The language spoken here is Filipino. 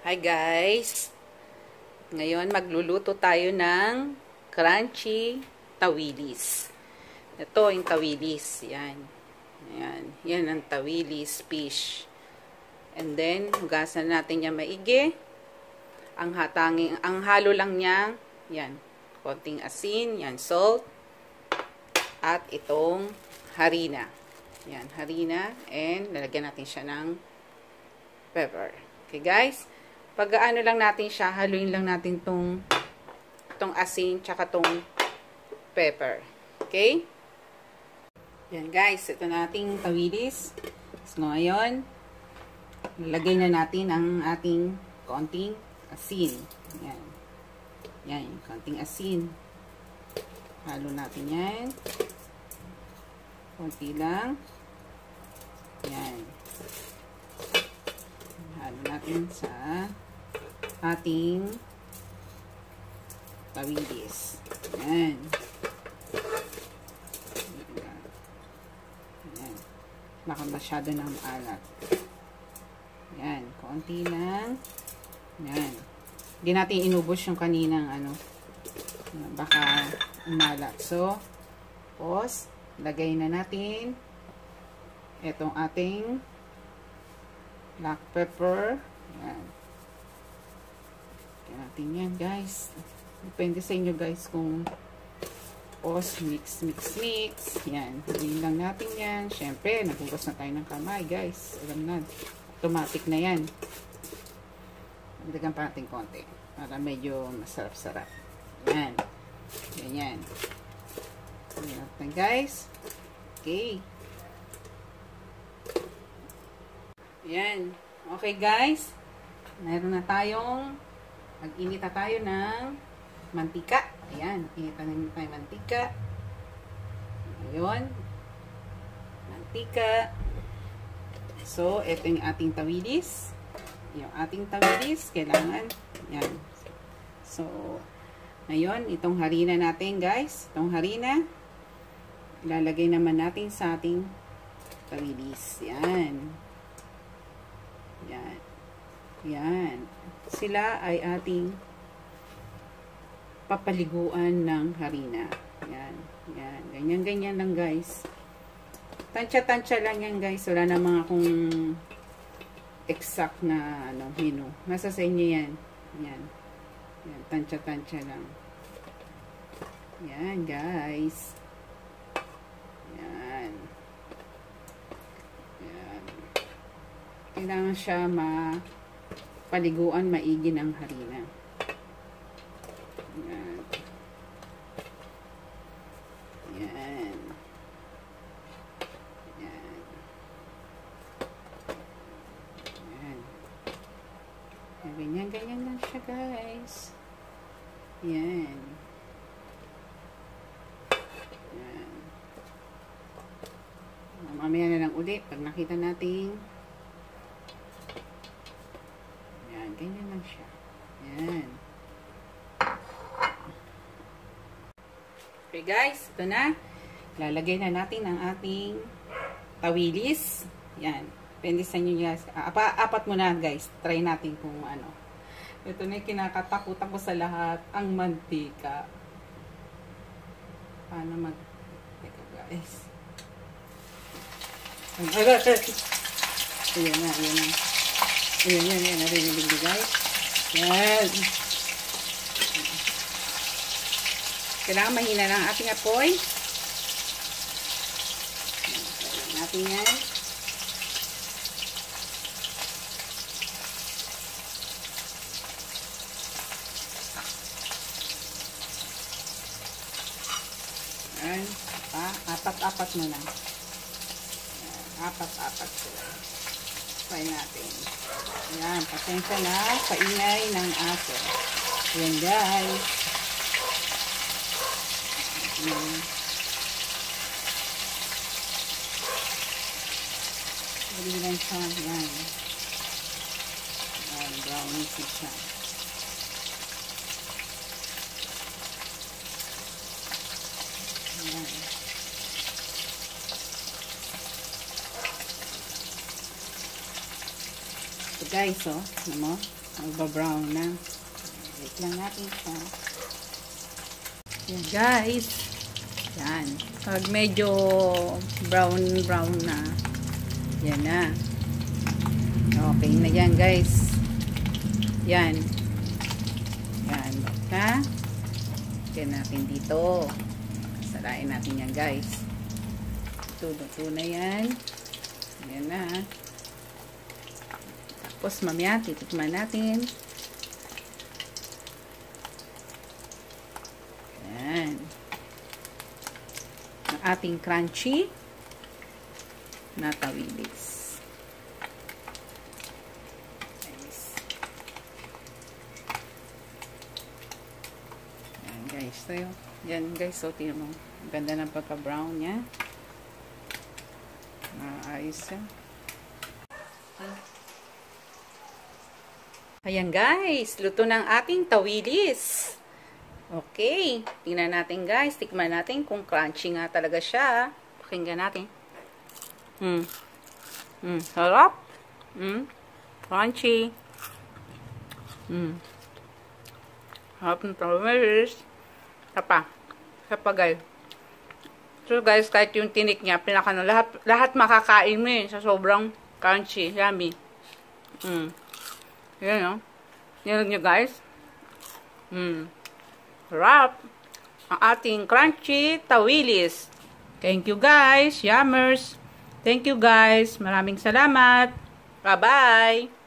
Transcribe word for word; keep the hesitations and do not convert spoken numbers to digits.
Hi guys! Ngayon magluluto tayo ng crunchy tawilis. Ito yung tawilis. Yan. Yan. Yan ang tawilis fish. And then, hugasan natin yan maigi. Ang hatanging, ang halo lang niya, yan. Konting asin, yan, salt. At itong harina. Yan, harina. And lalagyan natin siya ng pepper. Okay guys? Pag ano lang natin siya, haluin lang natin tong tong asin tsaka tong pepper. Okay? Yan guys, ito na ating tawilis. So ngayon, lagay na natin ang ating konting asin. Yan. Yan, konting asin. Halo natin yan. Konti lang. Yan. Halo natin sa ating tawilis. Yan. Yan. Baka masyado na maalat. Yan. Konti lang. Yan. Hindi natin inubos yung kaninang ano. Baka umalat. So, pause. Lagay na natin itong ating black pepper. Yan. Lagyan natin yan, guys. Depende sa inyo, guys, kung pause, mix, mix, mix. Yan. Lagyan lang natin yan. Siyempre, nagugas na tayo ng kamay, guys. Alam na. Automatic na yan. Lagyan pa natin konti para medyo masarap-sarap. Yan. Ganyan. Lagyan natin, guys. Okay. Yan. Okay, guys. Meron na tayong mag-init na tayo ng mantika. Ayan. Init na natin tayo mantika. Ayun. Mantika. So, ito yung ating tawilis. Yung ating tawilis. Kailangan. Yan. So, ngayon, itong harina natin, guys. Itong harina. Ilalagay naman natin sa ating tawilis. Yan. Yan. Yan. Sila ay ating papaliguan ng harina. Yan. Yan. Ganyan-ganyan lang, guys. Tansya-tansya lang yan, guys. Wala na mga kung exact na ano, menu. Nasa sa inyo yan. Yan. Yan. Tansya-tansya lang. Yan, guys. Yan. Yan. Kailangan siya mapaliguan maigi ng harina. Yan. Yan. Yan. Yan. Ganyan, ganyan lang siya, guys. Yan. Yan. Mamaya na lang ulit pag nakita natin. Yan, ganyan lang siya. Yan. Okay guys, ito na. Lalagay na natin ang ating tawilis. Yan. Depende sa inyo guys. Apa, apat muna guys. Try natin kung ano. Ito na yung kinakatakutan ko sa lahat. Ang mantika. Paano mag... Teka guys. Ayan na, ayan na. Ayan, ayan, ayan. Narinig nyo guys. Yan. Kailangan mahina lang ating apoy. Ayan natin yan. Ayan. Apat-apat muna. Apat-apat sila. Try natin. Ayan. Pasensya na. Paingay ng aso. Ayan guys. Ayan. Dali lang siya. Ayan. Ayan. Brownie siya. Ayan. guys, oh. Ano mo? Magba-brown na. Wait lang natin siya. Yan guys. Yan. Pag medyo brown-brown na, yan na. Okay na yan guys. Yan. Yan. Ha? Yan natin dito. Salain natin yan guys. Tulo-tulo na yan. Yan na. Tapos mamaya titikman natin. Yan. Ang ating crunchy na tawilis. Guys. Yan guys. So, yan guys. So, tingnan mo. Ang ganda ng pagka-brown niya. Maayos siya. Ayan guys, luto ng ating tawilis. Okay, tingnan natin guys, tikman natin kung crunchy nga talaga siya. Pakinggan natin. Hmm. Hmm, sarap. Hmm. Crunchy. Hmm. Sarap ng tawilis. Tapa. Tapa guys. So guys, kahit yung tinik niya, pinaka na lahat, lahat makakain mo eh, sa sobrang crunchy, yummy. Hmm. Yan o. Yan nyo guys. Hmm. Sarap. Ang ating crunchy tawilis. Thank you guys. Yummers. Thank you guys. Maraming salamat. Bye-bye.